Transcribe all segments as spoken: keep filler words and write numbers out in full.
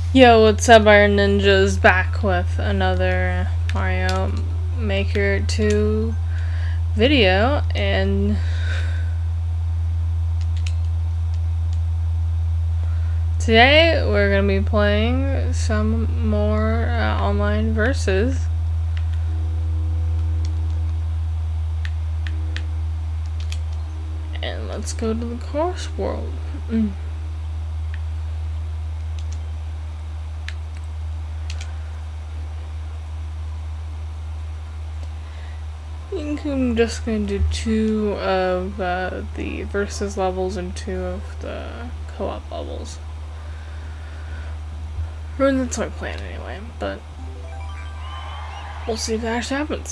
Yo, what's up, our ninjas? Back with another Mario Maker two video, and today we're gonna be playing some more uh, online versus. And let's go to the course world. Mm. I'm just going to do two of uh, the versus levels and two of the co-op levels. Or that's my plan anyway, but we'll see if that actually happens.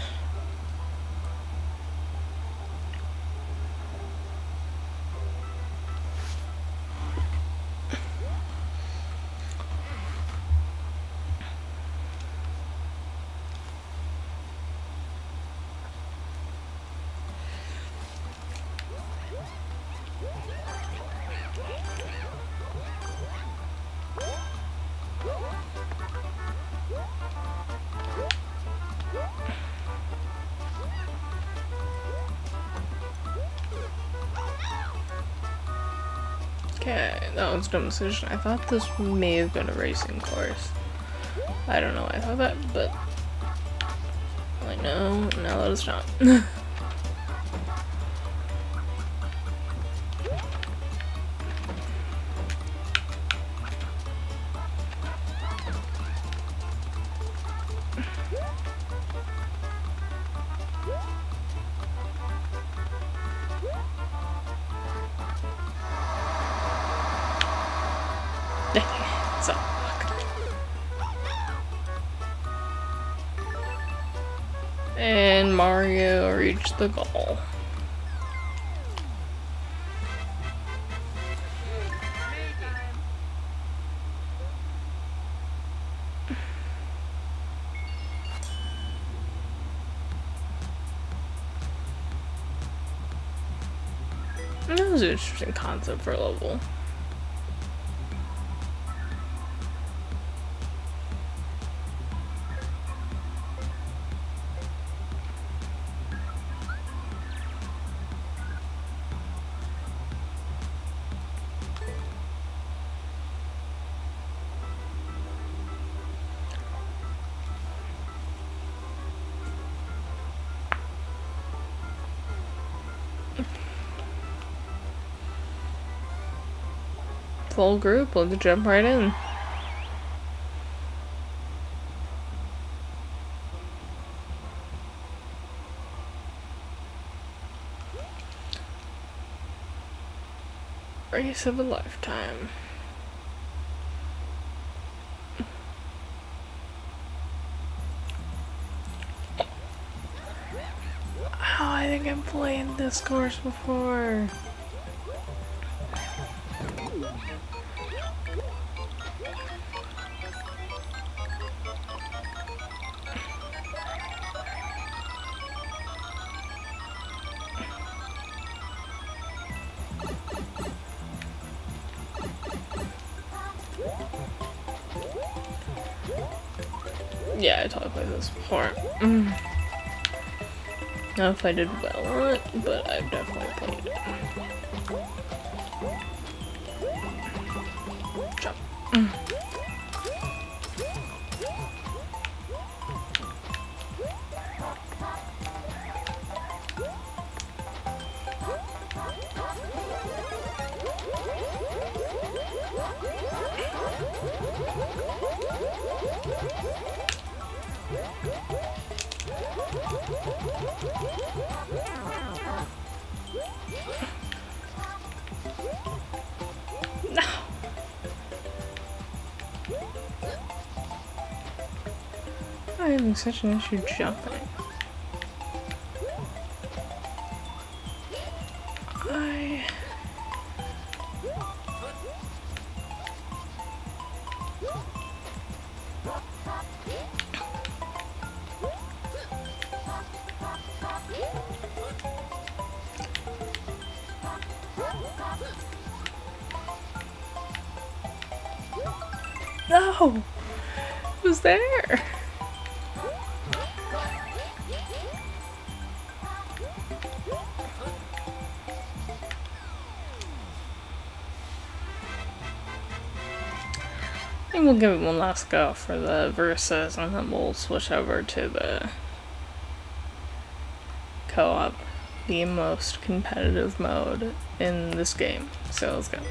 Okay, that was a dumb decision. I thought this may have been a racing course. I don't know why I thought that, but I know now that it's not. So, and Mario reached the goal. That was an interesting concept for a level. Full group, let's jump right in. Race of a lifetime. Oh, I think I've played this course before. Yeah, I totally played this before. Mm. I don't know if I did well on it, but I've definitely played it. Jump. Mm. No. I'm having such an issue jumping. I... No! It was there! I think we'll give it one last go for the versus, and then we'll switch over to the co-op, the most competitive mode in this game. So let's go.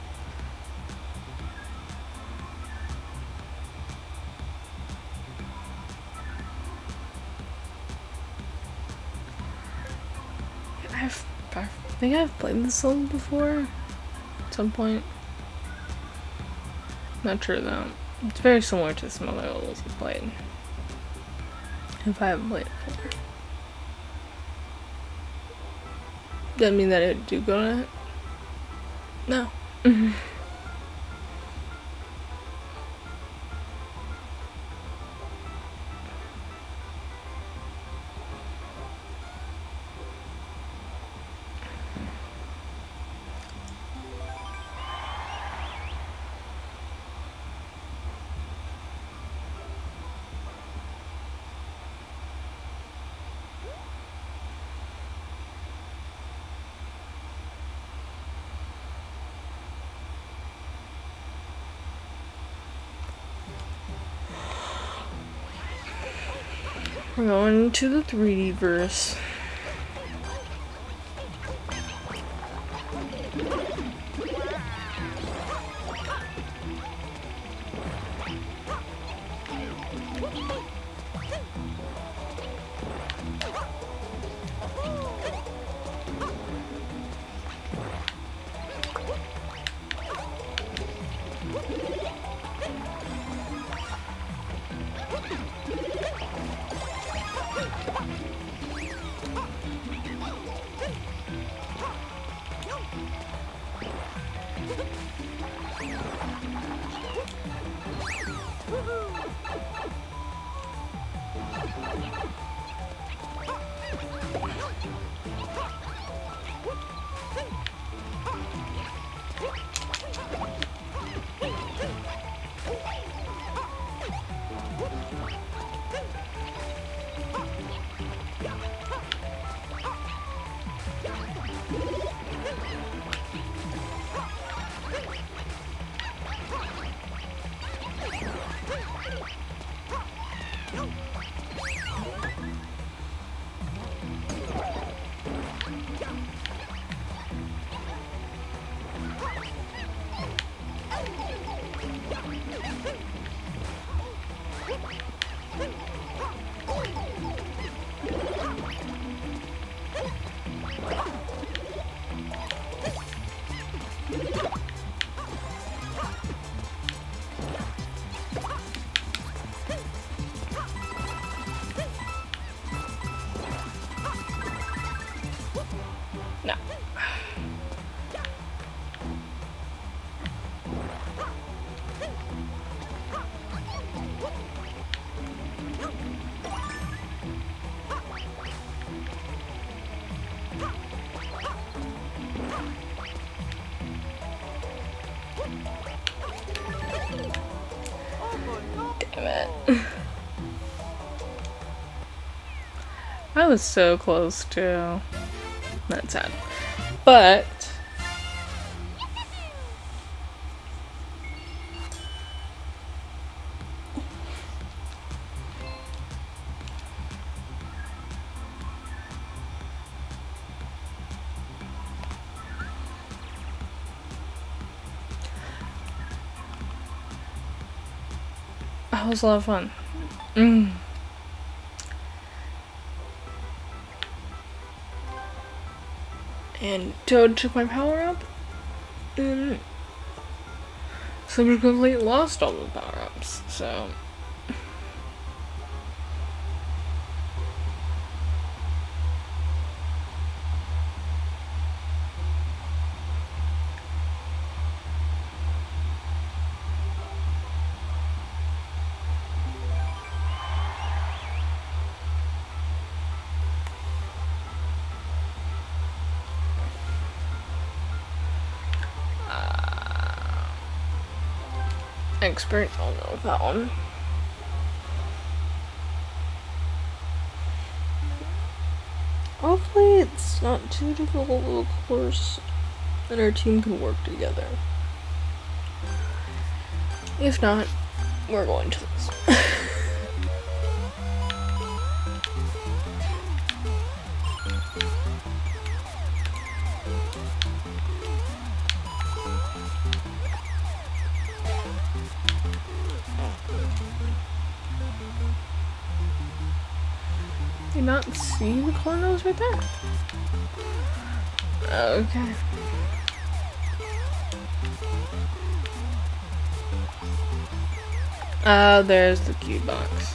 I've, I think I've played this level before at some point. Not sure though. It's very similar to some other levels I've played. If I haven't played it before. Does that mean that I do go to it? No. We're going to the three D verse. No. Damn it. I was so close to. That's sad. But that was a lot of fun. Mm. And Toad took my power up, and subsequently lost all the power ups, so. expert, I'll go with that one. Hopefully it's not too difficult of a course and our team can work together. If not, we're going to lose. Do you not see the corners right there? Okay. Oh, there's the key box.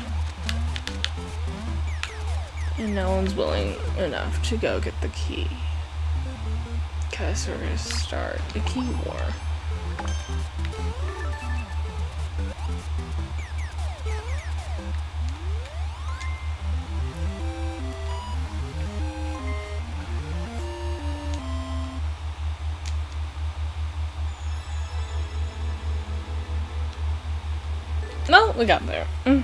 And no one's willing enough to go get the key. Because we're gonna start the key war. No, we got there. Mm.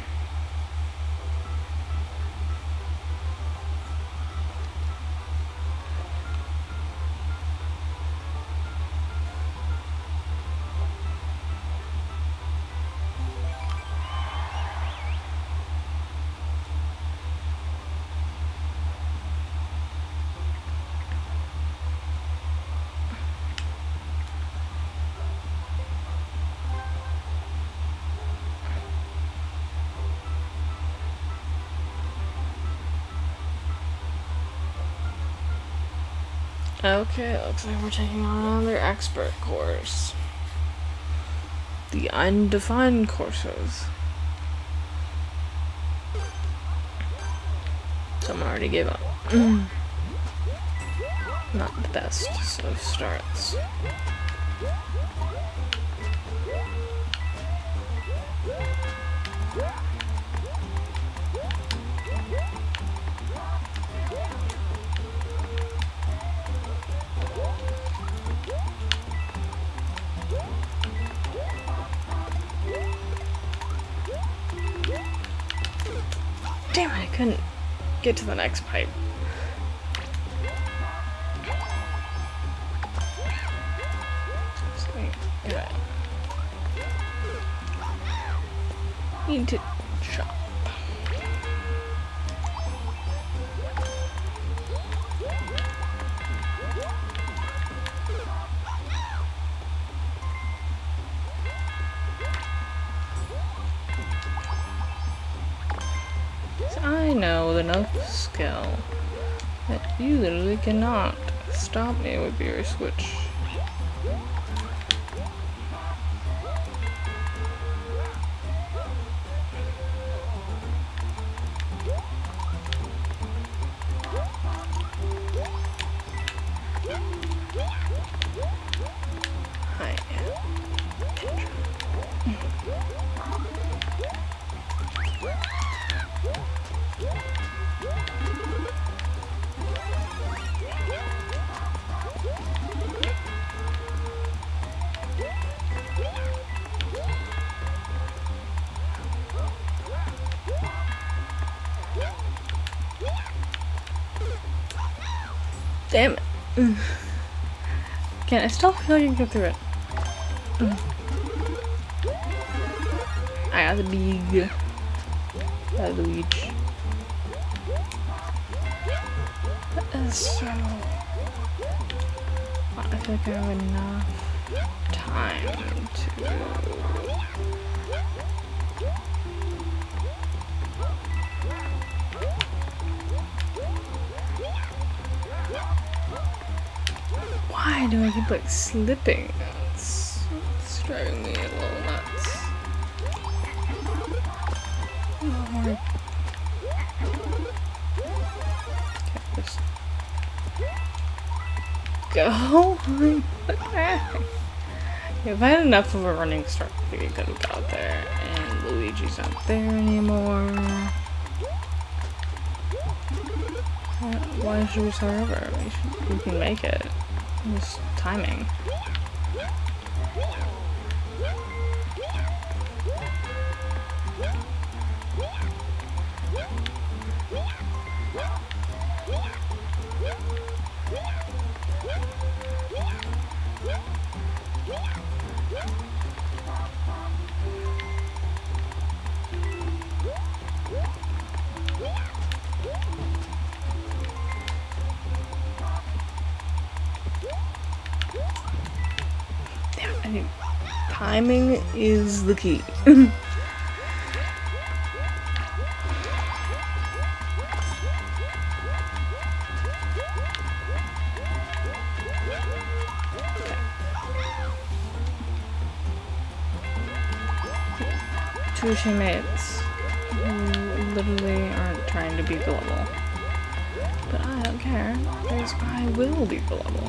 Okay, looks like we're taking on another expert course. The undefined courses. Someone already gave up. Not the best of starts. Damn it, I couldn't get to the next pipe. Alright. Need to chop. I know with enough skill that you literally cannot stop me with your switch. I am Kendra. Damn it. Mm. Can I still feel you can get through it? Mm. I got the big. Got the Luigi. That is so. I feel like I have enough time to. Why do I keep like slipping? It's, it's driving me a little nuts. Oh, okay, just go. If I had enough of a running start, I think I could have got there. And Luigi's not there anymore. Why should we start over? We, should, we can make it. Just timing. timing is the key. Two teammates who literally aren't trying to beat the level. But I don't care, because I will beat the level.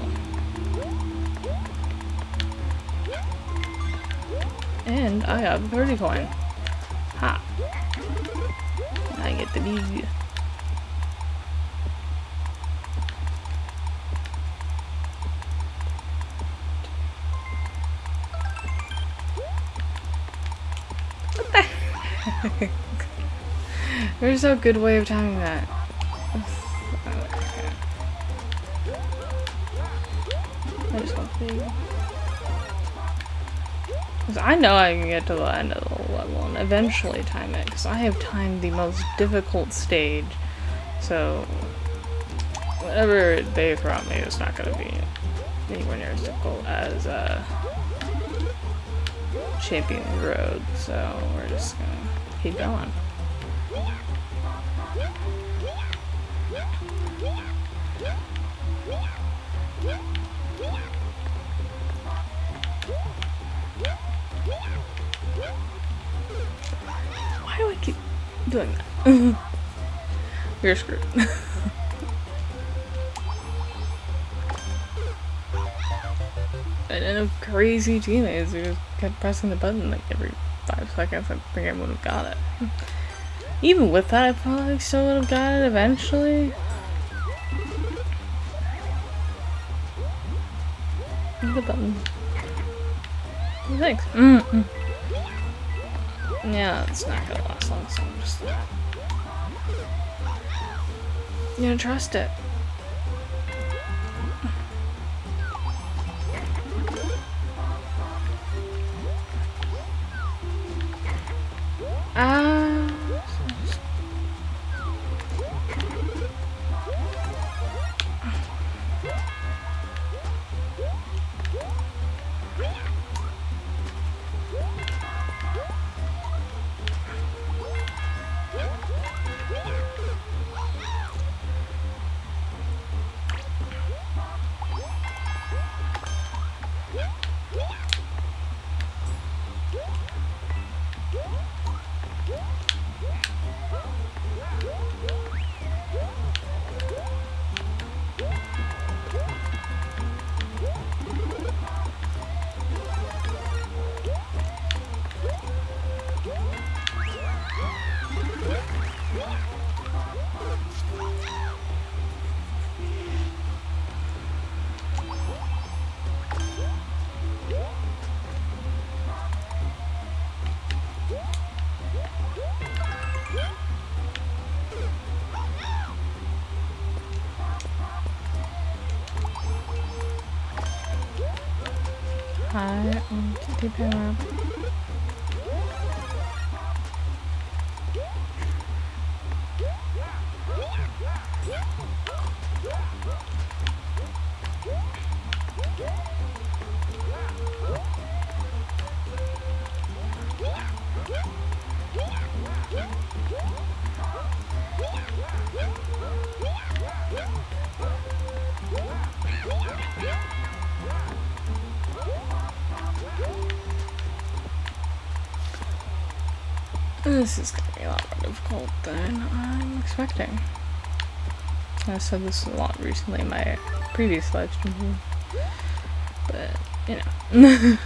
And I have thirty coin. Ha! I get the lead. What the heck? There's no good way of timing that. I just want to be. Because I know I can get to the end of the level and eventually time it, because I have timed the most difficult stage, so whatever they throw at me is not going to be anywhere near as difficult as uh, Champions Road, so we're just going to keep going. Why do I keep doing that? You're screwed. And then a crazy teammates who just kept pressing the button like every five seconds. I think I would have got it. Even with that, I probably still would have got it eventually. The button. Thanks. Mm -mm. Yeah, it's not gonna last long, so I'm just gonna, you gonna trust it. Ah. Uh, I want to keep him up. This is going to be a lot more difficult than I'm expecting. I said this a lot recently in my previous live stream, but you know.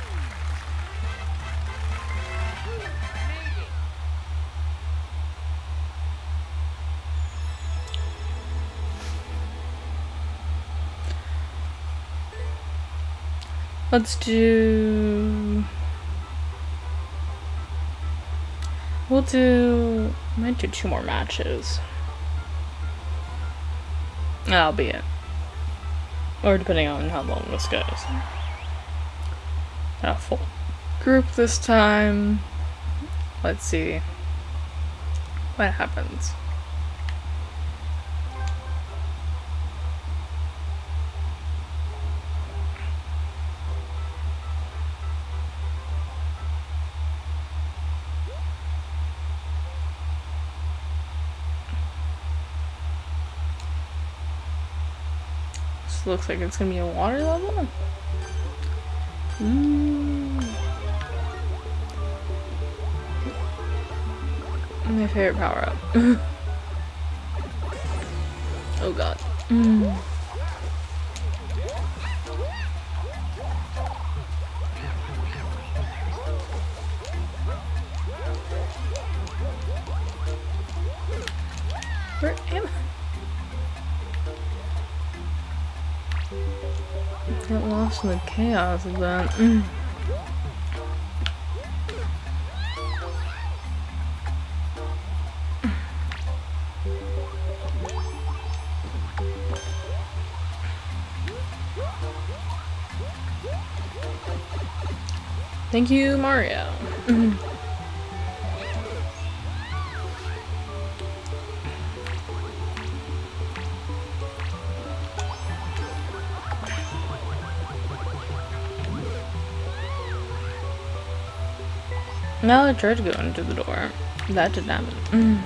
Let's do. We'll do. I might do two more matches. That'll be it. Or depending on how long this goes. A full group this time. Let's see what happens. this looks like it's gonna be a water level. Ooh. My favorite power up. Oh god. Mm. Where am I? Get lost in the chaos of that. Mm. Thank you, Mario. Mm. Now I tried to go into the door. That didn't happen. Mm.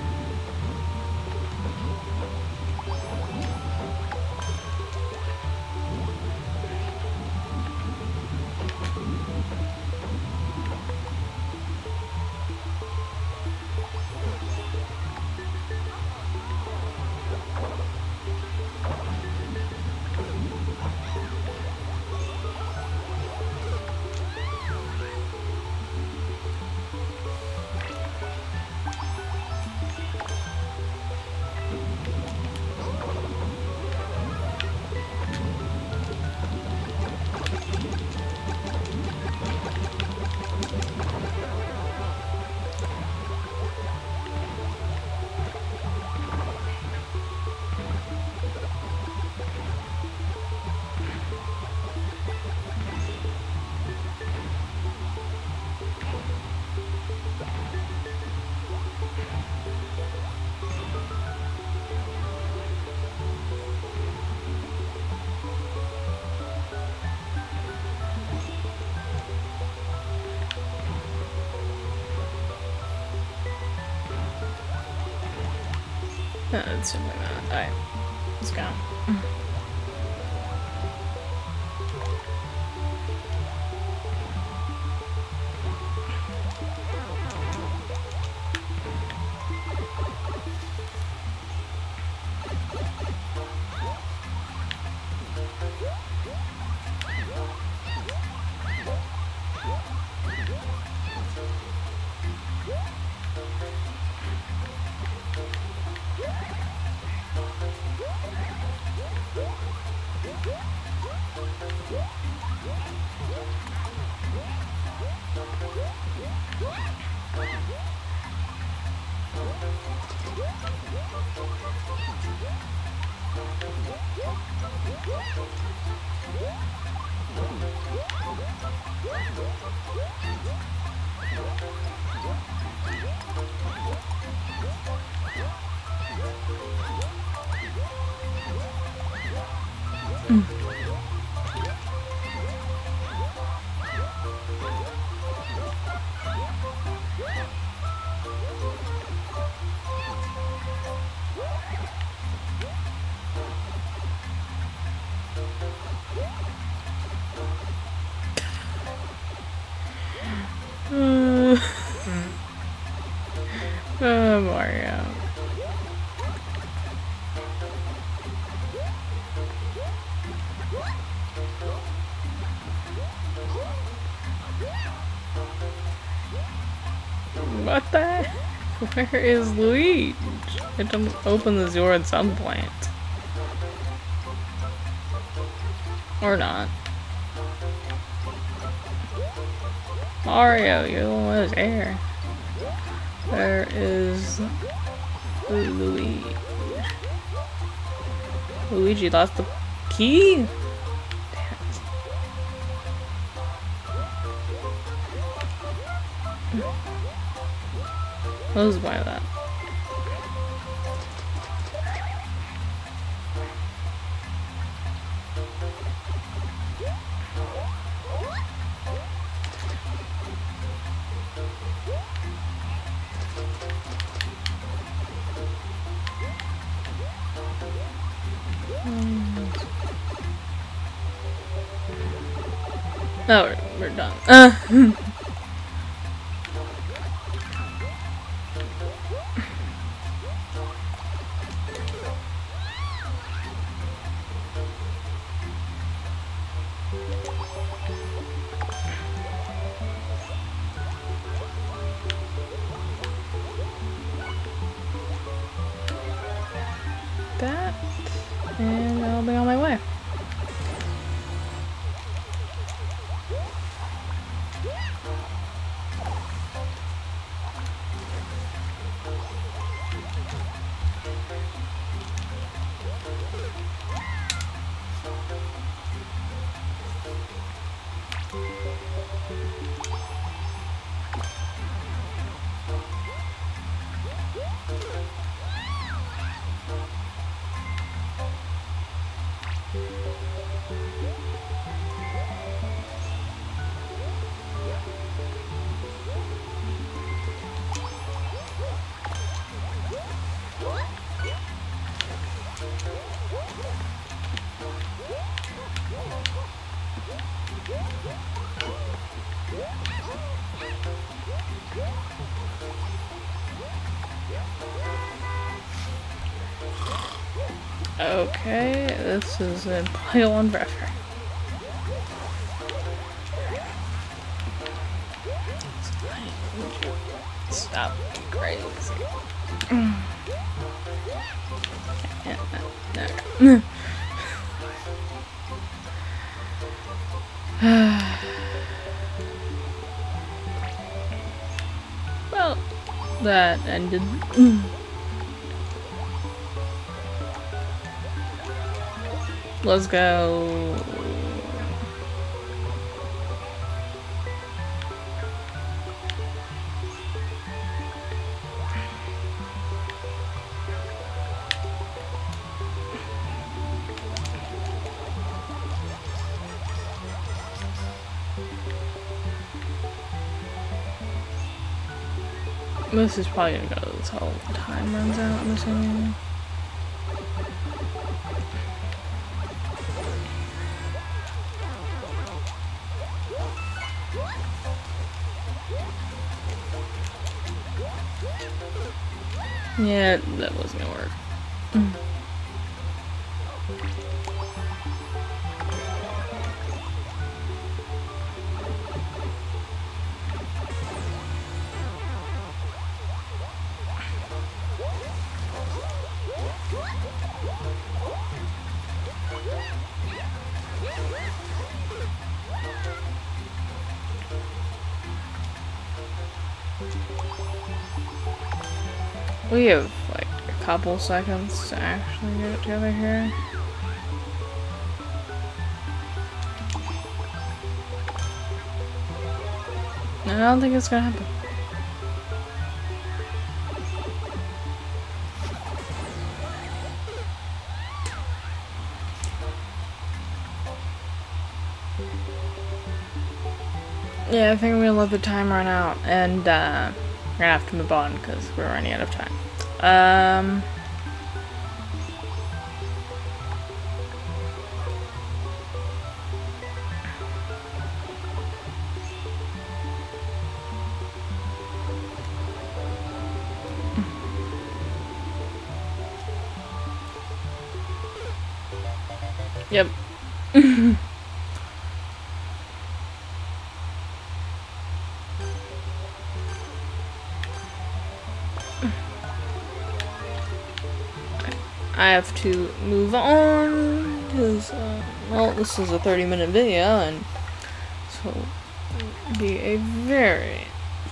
No, it's simply not. Alright, let's go. Uh, oh, Mario. What the? Where is Luigi? I don't open the Zora at some point. Or not. Mario, you're the one who's there. Where is Luigi? Luigi lost the key? Damn it. What was the point of that? Oh, we're, we're done. Uh. That, and I'll be on my way. Okay, this is a pile on forever. Stop being crazy. Yeah, no, no. Well, that ended. Let's go. This is probably gonna go until time runs out, I'm assuming. Yeah, that wasn't gonna work. Mm. We have like a couple seconds to actually get it together here. I don't think it's gonna happen. Yeah, I think we're gonna let the time run out, and uh, we're gonna have to move on because we're running out of time. Um. Yep. I have to move on because, uh, well, this is a thirty minute video, and so it'll be a very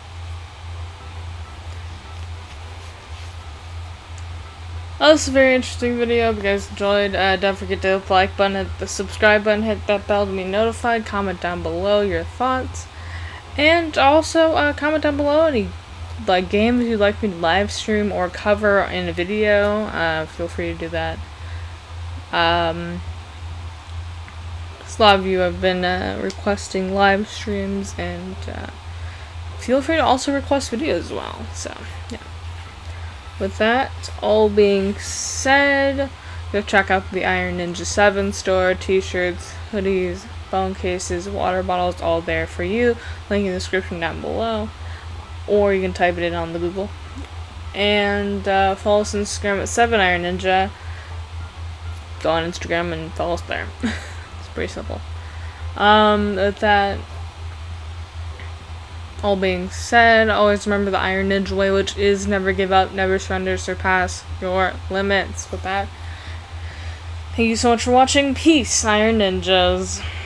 Well, this is a very interesting video. If you guys enjoyed, uh, don't forget to hit the like button, hit the subscribe button, hit that bell to be notified, comment down below your thoughts, and also uh, comment down below any like games you'd like me to live stream or cover in a video. Uh, feel free to do that. Um, a lot of you have been uh, requesting live streams, and uh, feel free to also request videos as well. So, yeah. With that all being said, go check out the Iron Ninja seven store, t-shirts, hoodies, phone cases, water bottles, all there for you. Link in the description down below. Or you can type it in on the Google. And uh, follow us on Instagram at seven iron ninja. Go on Instagram and follow us there. It's pretty simple. Um, with that all being said, always remember the Iron Ninja way, which is never give up, never surrender, surpass your limits. With that, thank you so much for watching. Peace, Iron Ninjas.